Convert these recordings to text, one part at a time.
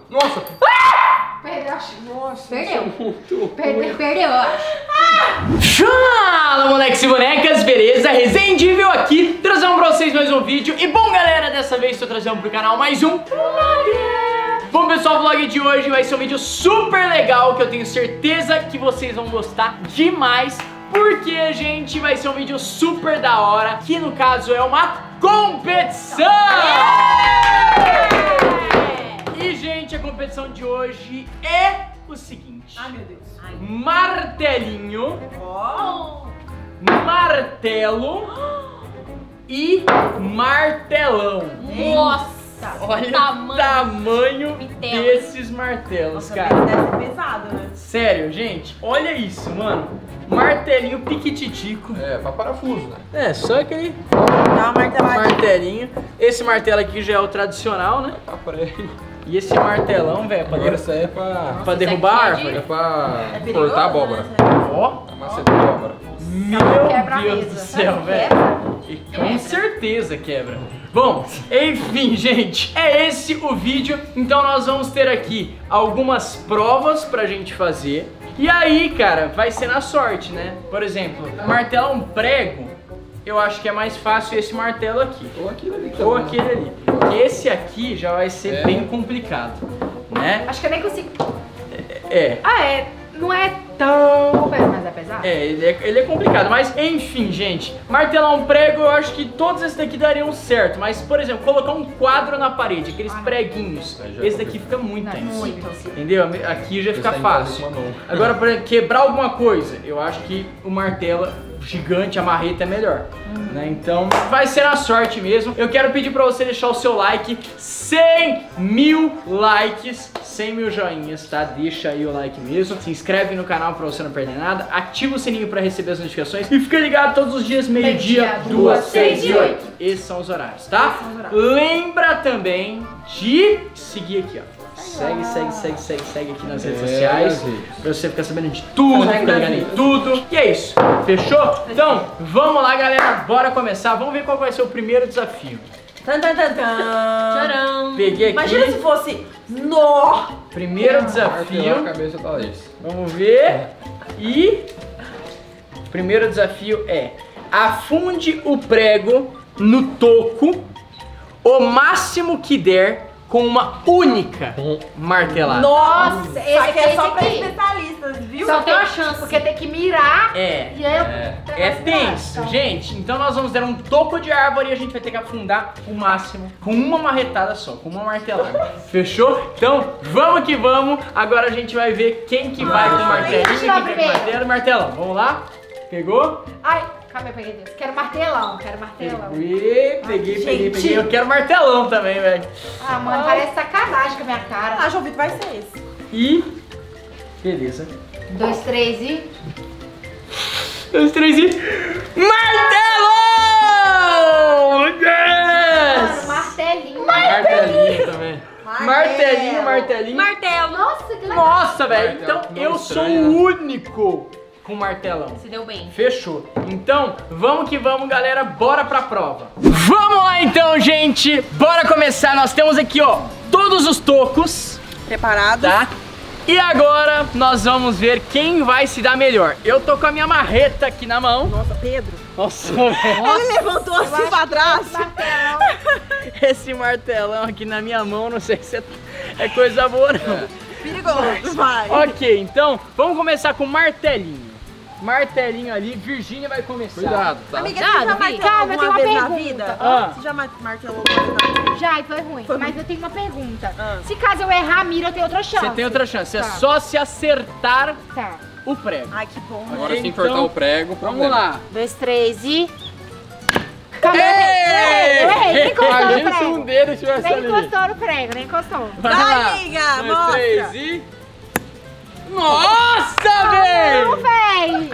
Nossa! Perdeu, acho. Nossa! Perdeu. Perdeu, eu acho. Fala, moleques e bonecas, beleza? Resendível aqui, trazendo pra vocês mais um vídeo. E bom, galera, dessa vez estou trazendo pro canal mais um vlog. Bom, pessoal, o vlog de hoje vai ser um vídeo super legal, que eu tenho certeza que vocês vão gostar demais. Porque, gente, vai ser um vídeo super da hora, que no caso é uma competição! E, gente, a competição de hoje é o seguinte. Ai, meu Deus. Martelinho, Oh. martelo e martelão. Nossa! Olha o tamanho Martelo. desses martelos, Nossa, cara. deve ser pesado, né? Sério, gente, olha isso, mano. Martelinho piquititico. É, pra parafuso, né? É, só aquele Dá uma marteladinha. martelinho. Esse martelo aqui já é o tradicional, né? Pra prego. E esse martelão, velho, Agora isso aí é pra derrubar a isso aqui é árvore. é pra É perigoso, cortar a abóbora. né? Ó, Maceta de abóbora. meu Quebra a Deus mesa. do céu, Sabe, velho. E com certeza quebra. Bom, enfim, gente, é esse o vídeo. Então nós vamos ter aqui algumas provas pra gente fazer. E aí, cara, vai ser na sorte, né? Por exemplo, martelar um prego, eu acho que é mais fácil esse martelo aqui. Ou aquilo ali. Ou também, aquele ali. Porque esse aqui já vai ser bem complicado, né? Acho que eu nem consigo. É. Ah, é. Não é tão pesado, mas é pesado? É, ele é complicado, mas enfim, gente, martelar um prego, eu acho que todos esses daqui dariam certo, mas, por exemplo, colocar um quadro na parede, aqueles preguinhos, Aí já esse é daqui fica muito Não, tenso, muito. entendeu? Aqui já fica Esse aí fácil. parece uma mão. Agora, pra quebrar alguma coisa, eu acho que o martelo gigante, a marreta é melhor, né? Então, vai ser na sorte mesmo. Eu quero pedir pra você deixar o seu like, 100 mil likes, 100 mil joinhas, tá? Deixa aí o like mesmo. Se inscreve no canal pra você não perder nada. Ativa o sininho pra receber as notificações. E fica ligado todos os dias, meio-dia, Meio-dia, 2, 2, 6 e 6 e 8. Esses são os horários, tá? Esses são os horários. Lembra também de seguir aqui, ó. Segue aqui nas redes sociais. Pra você ficar sabendo de tudo, Segue ficar nas ligado em redes. tudo. E é isso. Fechou? Então, vamos lá, galera. Bora começar. Vamos ver qual vai ser o primeiro desafio. Tan, tan, tan, tan. Tcharam! Peguei aqui. Imagina se fosse nó. Primeiro Martelar a desafio. cabeça da Laís. Vamos ver. E o primeiro desafio é: afunde o prego no toco o máximo que der com uma única martelada. Nossa, Esse esse é só pra aqui. especialistas, viu? Só tem uma chance, porque tem que mirar. É. E aí É tenso, gente. Então nós vamos dar um toco de árvore e a gente vai ter que afundar o máximo com uma marretada só, com uma martelada. Fechou? Então vamos que vamos. Agora a gente vai ver quem que vai com o martelinho, deixa eu quem tirar vai com o primeiro. martelo. Martelão, vamos lá? Pegou? Ai, calma aí, peguei Deus. Quero martelão, quero martelão. Peguei. gente. Eu quero martelão também, velho. Ah, mano, parece sacanagem com a minha cara. Ah, João Vitor, vai ser esse. E... beleza. 2, 3 e... 2, 3 e... martelão! Mano, Yes! martelinho. Martelinho também. Martelinho. Martelo. Nossa, que legal. Nossa, velho. Martelo, Então que eu nome sou estranho, o né? único com martelão. Se deu bem. Fechou. Então, vamos que vamos, galera. Bora pra prova. Vamos lá então, gente. Bora começar. Nós temos aqui, ó, todos os tocos, Preparado? tá? E agora nós vamos ver quem vai se dar melhor. Eu tô com a minha marreta aqui na mão. Nossa, Pedro. Nossa, velho. Ele levantou assim pra trás. Martelão. Esse martelão aqui na minha mão, não sei se é coisa boa, não. Perigoso, vai. Ok, então vamos começar com o martelinho. Martelinho ali, Virgínia vai começar. Cuidado, tá? Amiga, Cuidado, você já Vi. martelou Calma, eu tenho alguma uma vez na pergunta. vida? Ah. Você já martelou alguma vez na vida? Já, e foi ruim. Foi Mas ruim. eu tenho uma pergunta. Ah. Se caso eu errar a mira, eu tenho outra chance. Você tem outra chance, é Tá. só se acertar Tá. o prego. Ai, que bom. Agora se Então, entortar o prego, Vamos problema. lá. 2, 3 e... Calma, eu errei. Nem encostou no Imagina se um prego. dedo estivesse Nem ali. encostou no prego, nem encostou. Vai Vai, lá. amiga, 2, mostra. 3 e... Nossa, Não, velho! véi.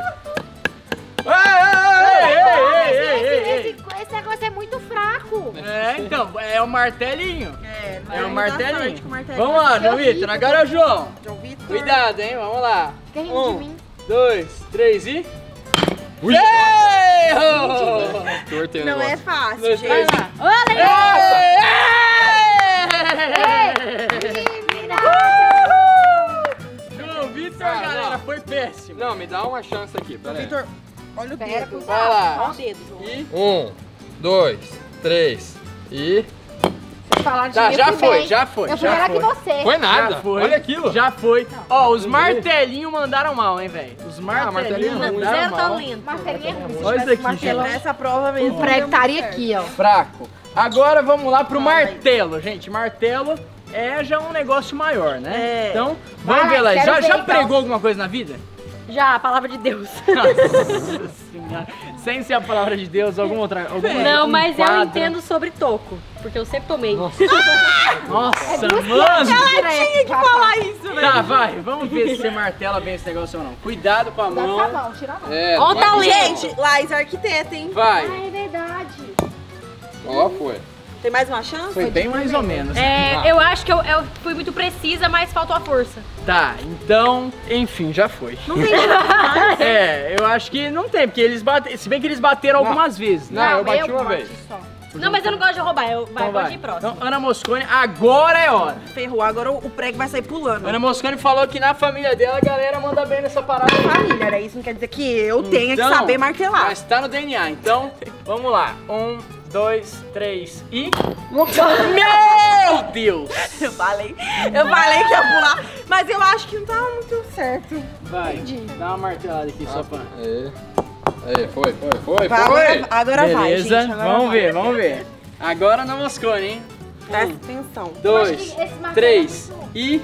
Esse negócio é muito fraco. É, então, é o martelinho. É, É o não dá martelinho. sorte com o martelinho. Vamos lá, João horrível. Vitor. Agora é o João. João Vitor. Cuidado, hein? Vamos lá. Fica rindo de mim. 2, 3 e... Ui. Errou! Tortei o Não é negócio. fácil, Dois, gente. três. Olha aí. Ei! Menina. Não, me dá uma chance aqui, peraí. Vitor, olha o Pera, dedo. Vai lá. Olha o dedo, João. E 1, 2, 3 e... Vocês falaram de Tá, mim, já eu fui foi, bem. já foi. Eu fui já melhor que foi. você. Foi nada, Já foi. olha aquilo. Já foi. Ó, os martelinhos mandaram mal, hein, velho. Os martelinho martelinhos é ruim. mandaram Zero mal. talento. Martelinho é ruim. Olha isso aqui, gente. Nessa prova mesmo. O prego estaria aqui, ó. Fraco. Agora vamos lá pro martelo, gente. Martelo é já um negócio maior, né? É. Então, vamos Vai, ver lá. quero Já ver, então. pregou alguma coisa na vida? Já, a palavra de Deus. Nossa senhora. Sem ser a palavra de Deus, alguma outra. Não, um mas eu quadro. entendo sobre toco, porque eu sempre tomei. Nossa, mano. Tinha que falar isso, Tá, vai. Vamos ver se você martela bem esse negócio ou não. Cuidado com a Dá com a mão. mão, tira a mão. É, Ó o vai. talento. Gente, Laís é arquiteta, hein? Vai. Ah, é verdade. Ó, foi. Tem mais uma chance? Foi bem mais ou menos. Eu acho que eu fui muito precisa, mas faltou a força. Tá, então, enfim, já foi. Não tem chance. É, eu acho que não tem, porque eles bateram. Se bem que eles bateram algumas vezes, né? Não, eu bati uma bati vez. só. Não, mas eu não gosto de roubar, Então pode ir próximo. Então, Ana Mosconi, agora é hora. Ferrou, agora o prego vai sair pulando. Ana Mosconi falou que na família dela a galera manda bem nessa parada. Família, né? Isso não quer dizer que eu tenha Então, que saber martelar. Mas tá no DNA, então vamos lá. 1, 2, 3 e. Meu Deus! Eu falei que ia pular, mas eu acho que não tá muito certo. Vai, dá uma martelada aqui só pra. Aí, foi. Vai, agora vai, Beleza, gente. Agora vamos vai. ver, vamos ver. Agora Ana Mosconi, hein? Presta atenção. 2, acho que esse martelo 3 é muito e.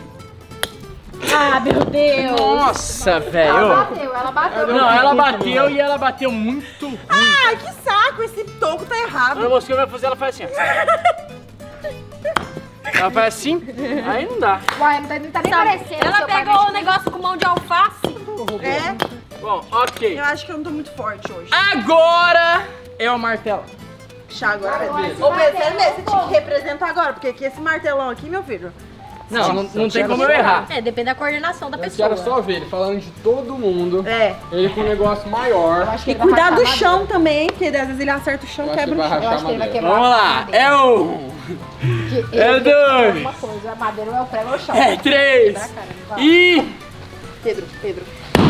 Ah, meu Deus. Nossa, Ela velho! bateu, ela bateu. Não, ela bateu e ela bateu muito ruim. Ai, que saco, esse toco tá Ana errado. Mosconi vai fazer, ela faz assim, ó. Ela faz assim, aí não dá. Uai, não tá nem parecendo. Ela seu pai pegou o mexe negócio com mão de alface. É, Bom, ok. eu acho que eu não tô muito forte hoje. Agora é o martelo. Chá agora, Pedro. esse Ô, Pedro, sério martelo mesmo, você tinha é que representar agora, porque aqui esse martelão aqui, meu filho. Não tem como eu errar. É, depende da coordenação da Eu pessoa. quero só ver ele falando de todo mundo. É. Ele com um negócio maior. acho que E ele vai cuidar rachar do a chão madeira. também, porque às vezes ele acerta o chão e Eu acho quebra que o vai chão. Eu rachar acho que ele vai madeira. quebrar Vamos a lá, madeira. é o. Porque É ele dois. alguma coisa, a madeira ou é o prego ou é o chão. É 3 e. Pedro.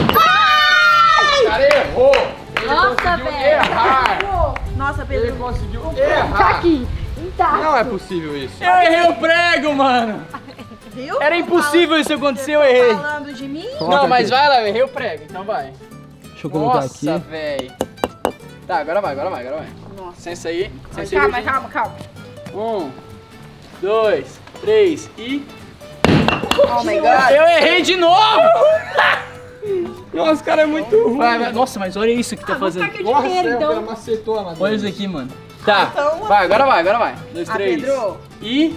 O cara errou. Ele Nossa, conseguiu velho. errar. Nossa, Ele Pedro. conseguiu Tá errar. aqui. Intacto. Não é possível isso. Eu errei o prego, mano. Viu? Era impossível isso acontecer, eu Tô errei. falando de mim? Não, mas vai lá, eu errei o prego, então vai. Deixa eu Nossa, velho. Tá, agora vai. Nossa. Licença aí. Licença aí, Calma, Virgínia. calma. 1, 2, 3 e. Oh my God. Eu errei de novo! Nossa, o cara é muito ruim. Vai. Nossa, mas olha isso que tá fazendo. Nossa, dinheiro, o cara então. macetou a madeira. Olha isso aqui, mano. Tá, Então- vai, agora vai. 2, Ah, 3 Pedro. e.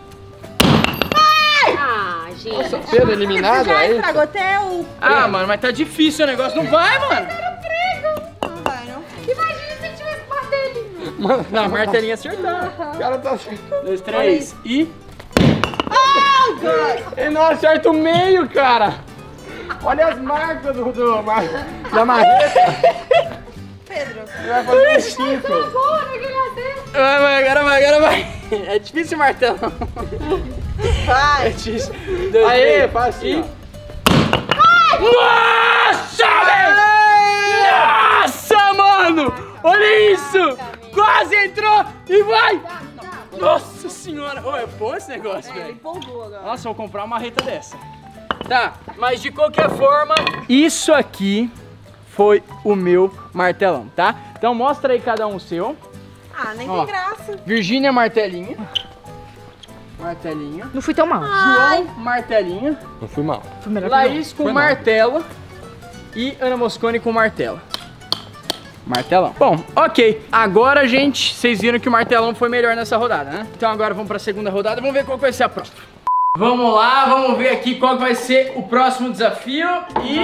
Ah, gente. Pedro eliminado Já aí? estragou até o... Ah, mano, mas tá difícil o negócio. Não vai, mano. Não vai, não. Imagina se tivesse martelinho. Não, martelinho acertar. O cara tá... 2, 3 e. Ele não acerta o meio, cara. Olha as marcas da marreta. Pedro. Ele vai fazer um 5. Agora vai. É difícil o martelo. É Vai. difícil. 2, Aê, 3 faz assim, e. Nossa, velho! Nossa, mano! Olha isso! Quase entrou e vai! Nossa senhora! Ô, é bom esse negócio, velho. Empolgou agora. Nossa, eu vou comprar uma marreta dessa. Tá, mas de qualquer forma, isso aqui foi o meu martelão, tá? Então mostra aí cada um o seu. Ah, nem Ó. tem graça. Virgínia, martelinho. Martelinho. Não fui tão mal. João, martelinho. Não fui mal. Foi melhor Laís com Foi martelo. E Ana Mosconi com martelo. Martelão. Bom, ok. Agora, gente, vocês viram que o martelão foi melhor nessa rodada, né? Então agora vamos pra segunda rodada. Vamos ver qual que vai ser a prova. Vamos lá, vamos ver aqui qual que vai ser o próximo desafio. E...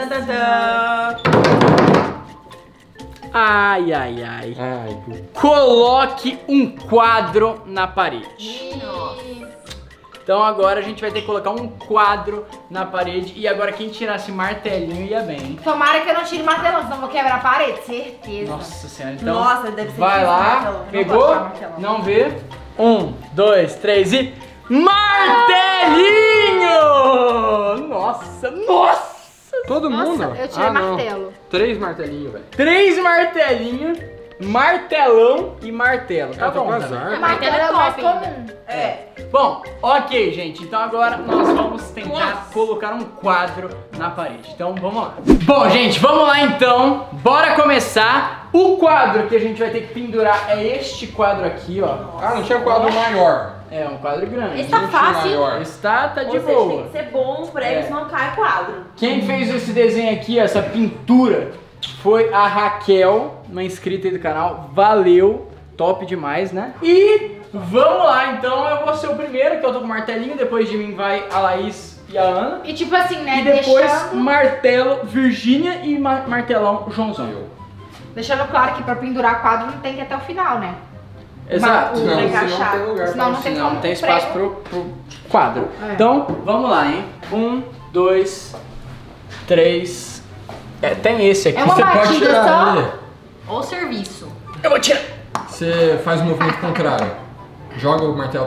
Ai. Ai, Coloque um quadro na parede. Então agora a gente vai ter que colocar um quadro na parede. E agora quem tirasse martelinho ia bem, hein? Tomara que eu não tire martelão, senão eu vou quebrar a parede, certeza. Nossa senhora, então Nossa, deve ser vai difícil lá, martelão. Não pegou, pode tirar martelão. não vê. 1, 2, 3 e... Martelinho! Nossa Todo mundo? Nossa, eu tirei não. martelo. 3 martelinhos, velho. 3 martelinhos, martelão e martelo. Tá bom. azar. Martelo é o mais comum. Bom, ok, gente. Então agora nós vamos tentar colocar um quadro na parede. Então vamos lá. Bom, gente, vamos lá então. Bora começar. O quadro que a gente vai ter que pendurar é este quadro aqui, ó. Ah, não tinha quadro maior. É um quadro grande. Esse tá fácil. Maior. Tá de Ou seja, boa. tem que ser bom pra eles não cair quadro. Quem fez esse desenho aqui, essa pintura, foi a Raquel, uma inscrita aí do canal. Valeu, top demais, né? E vamos lá, então eu vou ser o primeiro, que eu tô com o martelinho. Depois de mim vai a Laís e a Ana. E tipo assim, né? E depois deixando, martelo Virgínia e martelão Joãozão. deixando claro que pra pendurar quadro não tem que ir até o final, né? Exato. Mas o- Não, encaixar. tem lugar Senão pra não tem ensinar. como. Não tem espaço pro quadro. É. Então, vamos lá, hein? 1, 2, 3. Tem esse aqui. É uma Você pode batida tirar só? ele. Ou serviço. Eu vou tirar. Você faz o movimento contrário. Joga o martelo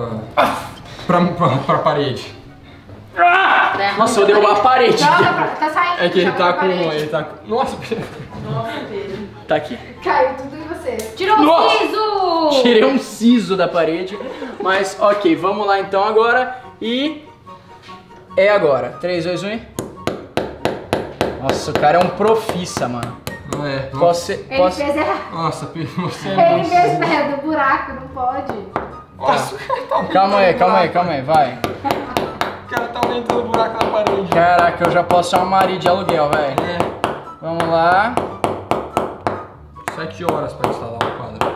pra parede. Nossa, eu derrubar a parede. Joga pra... Tá saindo. É que ele joga tá pra com... parede. Ele tá com... Nossa, Tá aqui. Caiu tudo em você. Tirou o Nossa! siso! Tirei um siso da parede. Mas, ok, vamos lá então agora. E... é agora. 3, 2, 1 e... Nossa, o cara é um profissa, mano. Não é. Posso ser... Ele Posso... fez errado. Nossa, você é Ele muito... fez perto do buraco, não pode. Nossa, Calma aí, vai. O cara tá aumentando o buraco na parede. Caraca, eu já posso chamar o marido de aluguel, velho. Vamos lá. 7 horas pra instalar o quadro.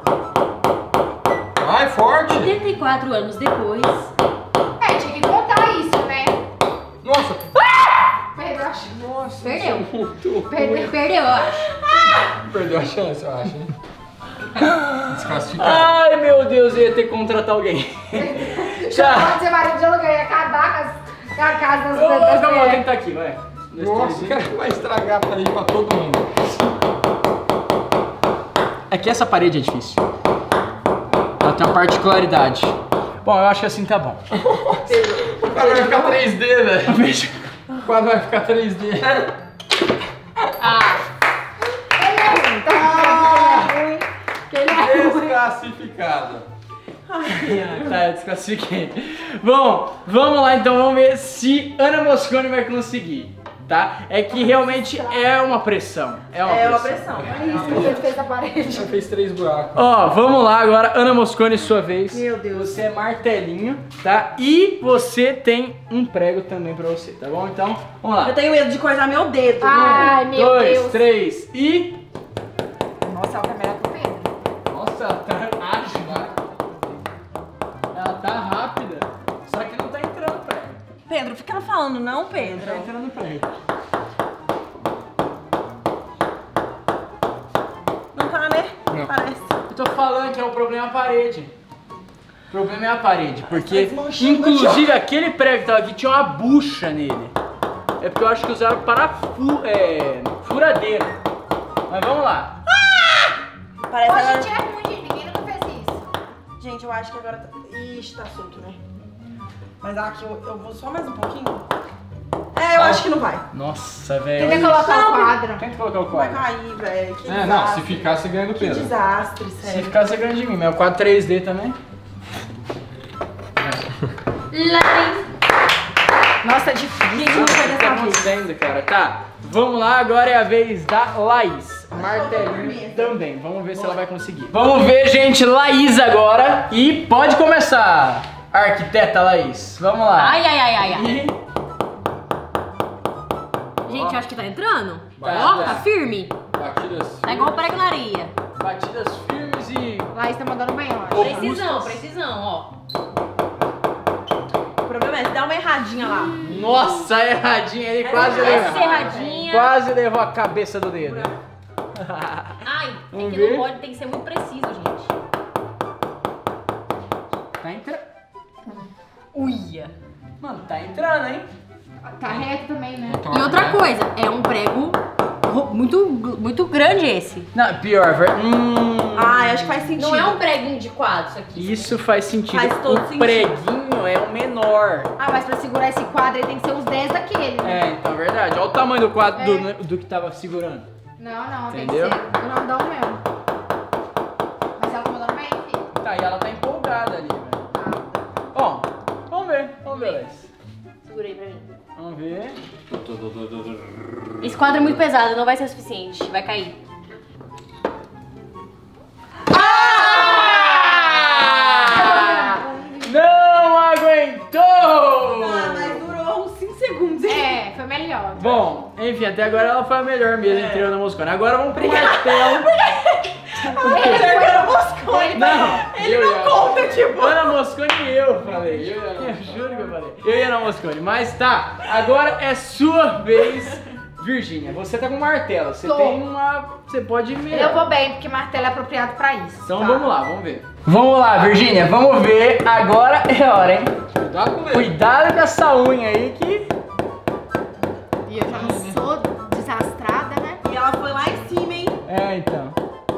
Vai, forte! 84 anos depois. É, tinha que contar isso, né? Nossa! Perdeu a chance. Nossa! Perdeu. Muito Perdeu, eu acho. Perdeu a chance, eu acho, hein? Desclassificado. Ai, meu Deus, eu ia ter que contratar alguém. Já. Pode ser marido de aluguel e acabar com a casa das Vamos pessoas. lá, tem que estar aqui, vai. 2, Nossa, 3, o cara vai estragar a parede pra todo mundo. É que essa parede é difícil. Ela tem uma particularidade. Bom, eu acho que assim tá bom. O quadro vai ficar 3D, velho. Veja. O quadro vai ficar 3D. Desclassificado. Tá, eu desclassifiquei. Bom, vamos lá então, vamos ver se Ana Mosconi vai conseguir, tá? É que realmente é uma pressão. É uma pressão. É isso que você fez a parede. Já fez 3 buracos. Ó, vamos lá agora, Ana Mosconi, sua vez. Meu Deus. Você é martelinho, tá? E você tem um prego também pra você, tá bom? Então, vamos lá. Eu tenho medo de coisar meu dedo. Ai, meu 2, Deus. 3 e... Nossa, a câmera com Pedro. Nossa, tá ágil, né? Ela tá rápida, só que não tá entrando prego. Pedro, fica falando não, Pedro. Tá entrando prego. Não tá, né? Não. Parece. Eu tô falando que é o problema a parede. O problema é a parede, porque desmanchando inclusive aquele prego que tava aqui tinha uma bucha nele. É porque eu acho que usaram furadeira. Mas vamos lá. Parece Ô, agora... gente, é ruim, gente. Ninguém nunca fez isso. Gente, eu acho que agora tá... Ixi, tá solto, né? Mas aqui eu vou só mais um pouquinho. É, eu acho que não vai. Nossa, velho. Tenta colocar o Não, quadro. Tenta colocar o Vai quadro. cair, velho. Que É, não, desastre. se ficar, você ganha do Que Pedro. desastre, Se sério. ficar, você ganha de mim, mas é o quadro 3D também. Nossa, é difícil. Gente, não foi O que tá dessa vez. acontecendo, cara? Tá, vamos lá, agora é a vez da Laís. Martelinho também, vamos ver se ela vai conseguir. Vamos ver, gente, Laís agora. E pode começar, arquiteta Laís. Vamos lá. Ai, ai, ai, ai, ai. E... Gente, eu acho que tá entrando. Vai, Ó, vai. tá firme. Batidas. Tá igual prego na areia. Batidas firmes e... Laís tá mandando bem, ó. Precisão, precisão, ó. O problema é, se dá uma erradinha lá. Nossa, erradinha, ele quase levou. Essa erradinha. Quase levou a cabeça do dedo. Ai, é Vamos que ver. não pode, tem que ser muito preciso, gente. Tá entrando. Uia. Mano, tá entrando, hein? Tá reto também, né? E outra coisa, é um prego muito grande esse. Não, pior, Ai, acho que faz sentido. Não é um preguinho de quadro isso aqui. Isso faz sentido. Faz todo o sentido. preguinho tamanho é o menor. Ah, mas pra segurar esse quadro aí tem que ser uns 10 daquele, né? É, então é verdade. Olha o tamanho do quadro do que tava segurando. Não, Entendeu? tem que ser grandão mesmo. Mas ela tá mandando bem, filho. Tá, e ela tá empolgada ali, velho. Bom, vamos ver, Alex. Segura aí pra mim. Vamos ver. Esse quadro é muito pesado, não vai ser o suficiente. Vai cair. Não aguentou! Ah, mas durou uns 5 segundos, hein? É, foi melhor. Bom, enfim, até agora ela foi a melhor mesmo entre eu e a Moscone. Agora vamos pro martelo. Era Moscone. Não, Ele eu não ia. conta, tipo. Ana Moscone e eu falei. Eu juro que eu falei. Eu e a Ana Moscone. Mas tá, agora é sua vez, Virgínia. Você tá com martelo. Você Tô. tem uma. Você pode ir melhor. Eu vou bem, porque martelo é apropriado pra isso. Então tá? vamos lá, vamos ver. Vamos lá, Virgínia, vamos ver. Agora é a hora, hein? Cuidado com ele. Cuidado com essa unha aí que. E eu já não sou desastrada, né? E ela foi lá em cima, hein? É, então.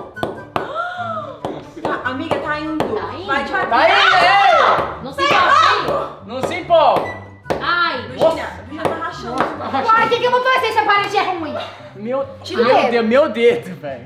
Tá, amiga, tá indo. Tá indo. Vai devagar. Tá aí, ei! Não se empolga. Não se empolga. Ai, Virgínia, a Virgínia tá rachando. Uai, o que eu vou fazer se a parede é ruim? Tira o dedo. Meu dedo, velho.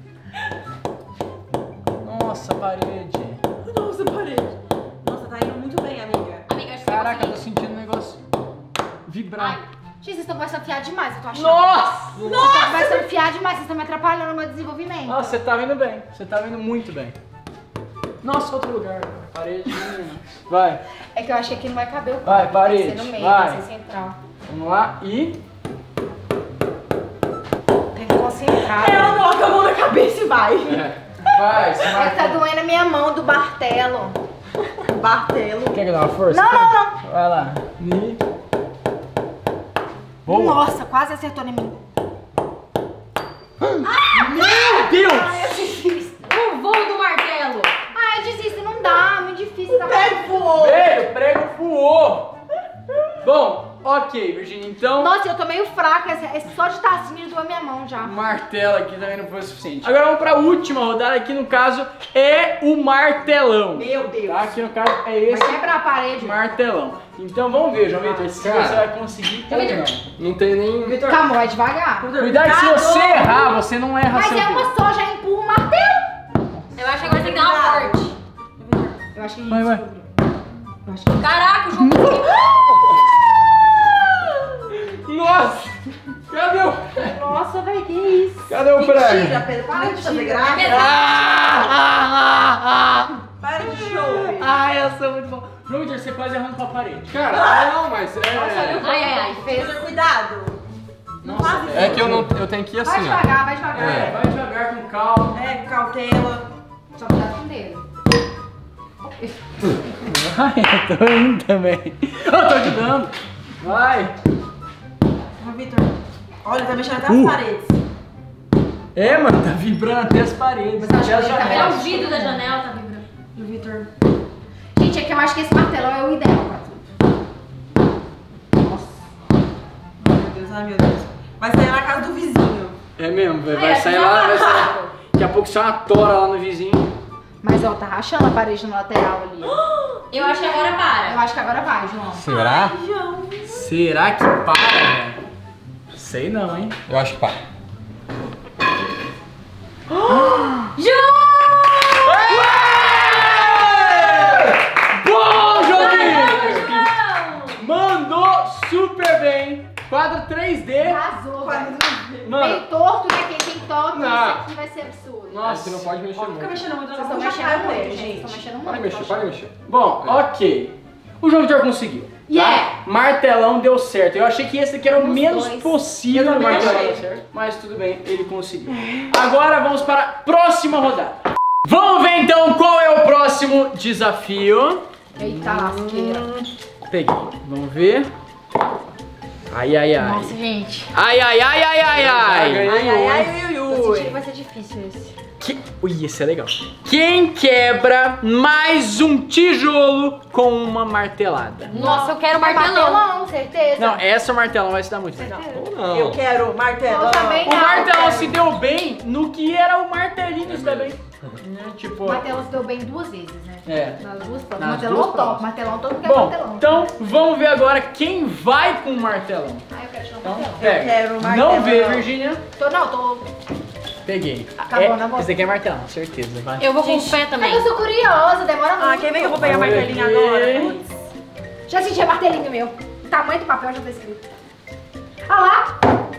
Nossa, parede. Nossa, parede. Nossa, tá indo muito bem, amiga. amiga, acho que você vai Caraca, eu tô conseguir. sentindo um negócio vibrar. Ai, gente, vocês estão começando a fiar demais, eu tô achando. Nossa! Vocês estão começando a fiar demais, vocês estão me atrapalhando no meu desenvolvimento. Nossa, você tá vindo bem. Você tá vindo muito bem. Nossa, outro lugar. Parede. Vai, É que eu achei que não vai caber o quadro. Vai, parede, Tem que ser no meio, vai. tem que ser central. vamos lá e... Tem que concentrar. Ela coloca a mão na cabeça e vai. Vai, se É que tá marca. doendo a minha mão do martelo. Martelo. Quer que eu dê uma força? Não, não, não. Vai lá. E... Boa. Nossa, quase acertou em mim. Meu Deus! O voo do martelo. Ah, eu desisto, não dá, muito difícil. Tá Pegou. Veio, o prego voou. Bom, ok, Virgínia, então... Nossa, eu tô meio fraca, só de estar assim doeu a minha mão já. O martelo aqui também não foi o suficiente. Agora vamos pra última rodada, que no caso é o martelão. Meu Deus. Tá? Aqui no caso é esse Vai quebrar a parede. martelão. Então vamos ver, João Vitor, se Cara. você vai conseguir ou não. Não tem nem... Vitor, Calma, vai devagar. Cuidado que se você errar, você não erra Mas seu é dedo. uma só, já empurra o martelo. Eu acho que agora tem que dar uma forte. Eu acho que a gente Vai, vai. descobriu. Eu acho que... Caraca, o João conseguiu. Nossa! Cadê o... Nossa, velho, que isso? Cadê o mentira, prego? Pedro. Para de fazer É graça. pesado. Para de show. Ai, eu sou muito bom. João Vitor, você quase errando pra parede. Cara, não, mas é... Ai, ai, ai. Pedro, cuidado. Não Nossa, faz isso. É que eu tenho que ir Vai assim, ó. devagar, vai devagar. É. Vai devagar, com calma. É, com cautela. Só cuidado com o dedo. Ai, eu tô indo também. Eu tô ajudando. Vai. Mas, Vitor, olha, tá mexendo até as paredes. É, mano, tá vibrando até as paredes. Mas eu acho Até as que ele tá Até janelas. o vidro da janela tá vibrando. E o Vitor... Gente, é que eu acho que esse martelão é o ideal pra tudo. Meu Deus, ai meu Deus. Vai sair na casa do vizinho. É mesmo, velho. Ai, Vai acho sair que lá, já vai tá. sair. Daqui a pouco sai uma tora lá no vizinho. Mas ó, tá rachando a parede no lateral ali. Eu acho que agora Eu para. acho que agora vai, João. Será? João. Será que para, velho? Sei não, hein? Eu acho que para. João! Bom, Joguinho! João! Mandou super bem. Quadro 3D. Arrasou, velho. Mano, Bem torto, né? Quem toca, Não. isso aqui vai ser absurdo. nossa. Você não pode mexer Fica muito. mexendo muito, Vocês não estão vou mexendo chacar muito, ele, gente. Vocês gente. estão mexendo Pode muito. mexer, pode mexer. Bom, ok. O João Vitor conseguiu. Yeah! Martelão deu certo. Eu achei que esse aqui era o Os menos dois. possível Eu do também martelão achei. dar certo. Mas tudo bem, ele conseguiu. Agora vamos para a próxima rodada. Vamos ver então qual é o próximo desafio. Eita lasqueira. Peguei. Vamos ver. Ai, ai, ai. Nossa, gente. Ai, ai, ai, ai, ai, ai. Ganhei Ai, ai, ai, ui, Eu senti que ui. vai ser difícil esse. Ui, esse é legal. Quem quebra mais um tijolo com uma martelada? Nossa, eu quero martelão. Martelão, certeza. Não, essa martelão vai se dar muito bem. Ou não. Eu quero martelão. Eu também. O martelão se deu bem no que era o martelinho se dá bem. Tipo... O martelão se deu bem 2 vezes, né? É. Nas duas provas. Nas Martelão duas top. provas. Martelão todo mundo quer Bom, martelão. então vamos ver agora quem vai com o martelão. Ah, eu quero tirar um Então, martelão. pega. quero o martelão. Não vê, Virgínia. Tô. Peguei. Acabou, na boca. Esse aqui é martelão, certeza. Vai. Eu vou com o pé É também. que eu sou curiosa, demora muito. Ah, quer ver que eu vou pegar Olha martelinho aqui. agora? Putz. Já senti a martelinho meu. O tamanho do papel já tá escrito. Ah lá!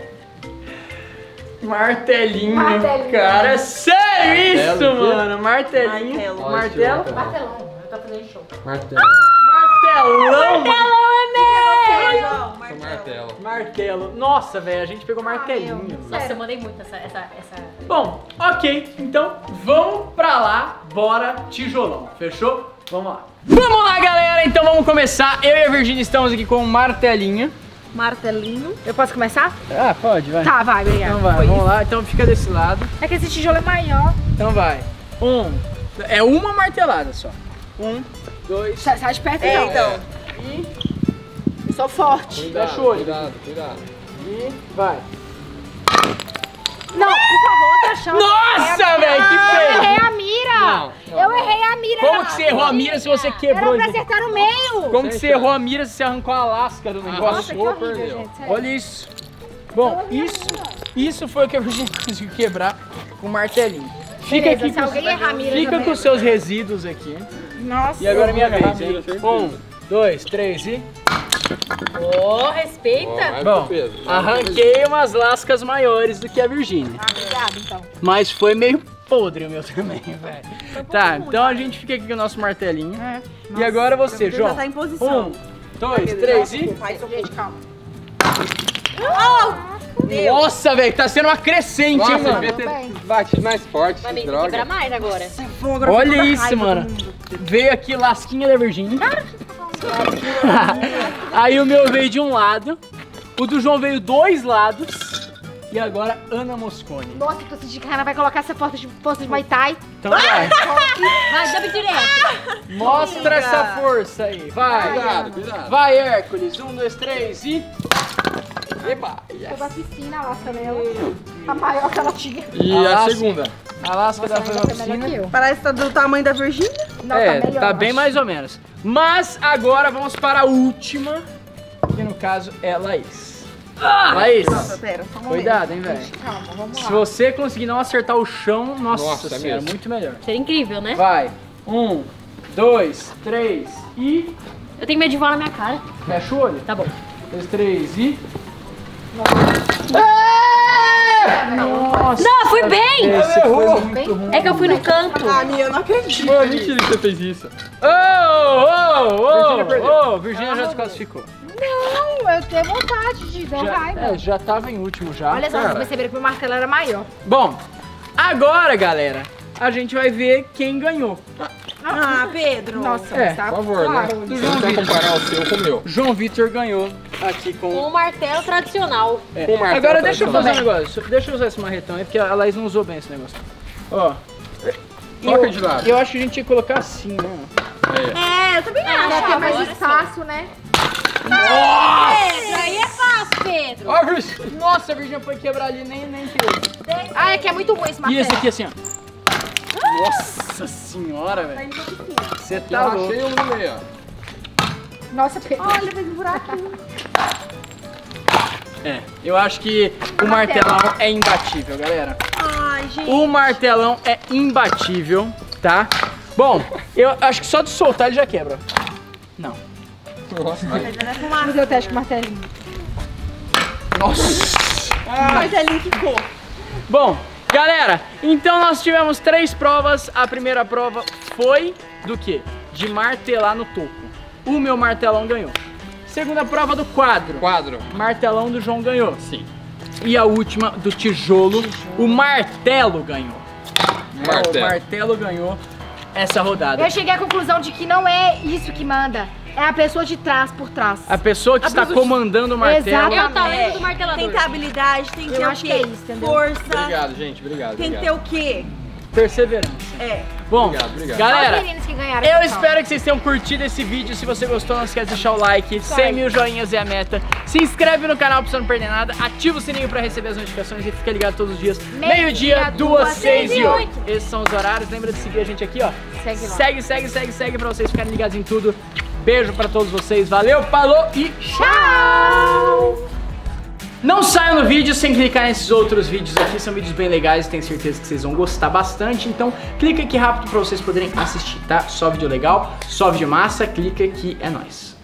Martelinho, Martelinho. cara. Sério isso, Martelo, mano? Martelinho. Martelo. Olha, Martelo. esse Martelão. Eu tô fazendo show. Martelo. Martelão. Não, Martelo. Martelo. Nossa, velho, a gente pegou martelinho. Nossa, eu mandei muito essa... Bom, ok. Então, vamos pra lá. Bora, tijolão. Fechou? Vamos lá. Vamos lá, galera. Então, vamos começar. Eu e a Virgínia estamos aqui com um martelinho. Martelinho. Eu posso começar? Ah, pode, vai. Tá, vai, obrigada. Então vai, vamos lá. Então fica desse lado. É que esse tijolo é maior. Então vai. É uma martelada só. 1, 2, Sai de perto, É, não. então. e... Eu sou forte. Cuidado, Fecha o olho. cuidado. E vai. Não, por favor, outra chance. Nossa, velho, que Eu feio. errei a mira. Não. Eu errei a mira. Como que você errou a mira se você quebrou Era pra isso? acertar no meio. Como que você errou a mira se você arrancou a lasca do negócio? Nossa, que Arrancou, horrível, perdeu. gente. Sério. Olha isso. Bom, isso foi o que a Virgínia conseguiu quebrar com o martelinho. Fica Beleza, aqui se alguém errar a mira fica também. com os seus resíduos aqui. Nossa. E agora é minha errar a vez, mira, hein? certeza. 1, 2, 3 e... Ô, respeita. Vai Bom, pro peso. arranquei umas lascas maiores do que a Virgínia. Ah, obrigada, então. Mas foi meio podre o meu também, velho. Tá, então a gente fica aqui com o nosso martelinho. É. E agora você, Ele João. já tá em posição. 1, 2, 3 e... Faz o Gente, calma. Nossa, velho, tá sendo uma crescente, hein, Nossa, mano? devia ter bem. batido mais forte, Vai que me quebrar droga. mais agora. Olha isso, mano. Veio aqui lasquinha da Virgínia. Aí o meu veio de um lado. O do João veio 2 lados. E agora Ana Moscone. Nossa, eu tô sentindo que a Ana vai colocar essa força de Muay Thai. Então vai. Vai, joga direto. Mostra essa força aí. Vai. Cuidado, cuidado. Vai, Hércules. 1, 2, 3 e... Eba. Foi pra piscina a lasca dela. A maior que ela tinha. E A a lasca. segunda? A lasca da Ela foi melhor que piscina. eu. Parece que tá do tamanho da Virgínia. Não, É, tá melhor. tá bem mais ou menos. Mas agora vamos para a última. Que no caso é Laís. Laís, Nossa, pera, só um momento. cuidado, hein, velho. Calma, vamos Se lá. você conseguir não acertar o chão, nossa, Nossa, é senhora, mesmo. muito melhor. Seria incrível, né? Vai. 1, 2, 3 e... Eu tenho medo de voar na minha cara. Fecha o olho. Tá bom. 2, 3 e... Nossa! Não, fui bem! Esse foi muito ruim. É que eu fui no canto. Ah, Mia, eu não acredito. Mano, mentira que você fez isso. Virgínia perdeu. perdeu. Virgínia já desclassificou. Não, eu tenho vontade de dar raiva. Já tava em último já. Olha só, vocês perceberam que meu martelo era maior. Bom, agora, galera, a gente vai ver quem ganhou. Ah, Pedro. Nossa, É, tá Por favor, né? claro. Você não quer comparar o seu com o meu. João Vitor ganhou aqui Com com... o martelo tradicional. É. Com o martelo Agora deixa eu fazer um tradicional. negócio. Deixa eu usar esse marretão aí, porque a Laís não usou bem esse negócio. Ó. Coloca de lado. Eu acho que a gente tinha que colocar assim, né? É, eu também acho. Pra ter agora mais espaço, né? Pedro, aí é fácil, Pedro. Ó, Virgínia. Nossa, a Virgínia foi quebrar ali, nem queria. Ah, é que é muito ruim esse E martelo. esse aqui assim, ó. Nossa senhora, velho. Você Eu tá louco. achei um no meio, ó. Nossa, Pedro. Olha, fez um buraquinho. É, eu acho que o martelão é imbatível, galera. Ai, gente. O martelão é imbatível, tá? Bom, eu acho que só de soltar ele já quebra. Não. Nossa, Vamos fazer o teste com o martelinho. Nossa. Mas ali ficou. Bom, galera, então nós tivemos 3 provas. A primeira prova foi do quê? De martelar no topo. O meu martelão ganhou. Segunda prova do quadro. Quadro. Martelão do João ganhou. Sim. E a última do tijolo, o martelo ganhou. Martelo. O martelo ganhou essa rodada. Eu cheguei à conclusão de que não é isso que manda. É a pessoa de trás por trás. A pessoa que está comandando o martelo. É o talento do martelador. Tem que ter habilidade, tem que Eu ter o acho quê? que é isso, entendeu? Força. Obrigado, gente. Obrigado. Tem que ter obrigado. o quê? Perseverança. É. Bom, Obrigado. galera, Só os meninos que ganharam eu essa espero que vocês tenham curtido esse vídeo. Se você gostou, não esquece de deixar o like. 100 mil joinhas é a meta. Se inscreve no canal pra você não perder nada. Ativa o sininho pra receber as notificações e fica ligado todos os dias. Meio-dia, 2, 6 e 8. Esses são os horários. Lembra de seguir a gente aqui, ó. Segue lá. Segue pra vocês ficarem ligados em tudo. Beijo pra todos vocês. Valeu, falou e tchau! Não saiam no vídeo sem clicar nesses outros vídeos aqui, são vídeos bem legais, tenho certeza que vocês vão gostar bastante, então clica aqui rápido pra vocês poderem assistir, tá? Só vídeo legal, só vídeo massa, clica que é nóis.